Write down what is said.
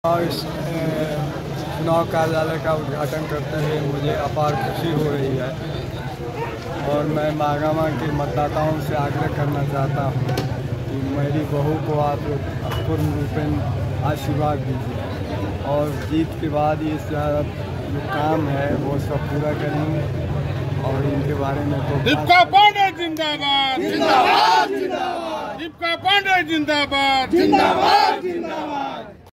और इस चुनाव कार्यालय का उद्घाटन करते हुए मुझे अपार खुशी हो रही है और मैं महागामा के मतदाताओं से आग्रह करना चाहता हूँ कि मेरी बहू को आप पूर्ण रूपेण आशीर्वाद दीजिए और जीत के बाद ये सारा जो काम है वो सब पूरा करेंगे और इनके बारे में तो दीपिका पांडे जिंदाबाद जिंदाबाद जिंदाबाद, दीपिका पांडे जिंदाबाद जिंदाबाद जिंदाबाद।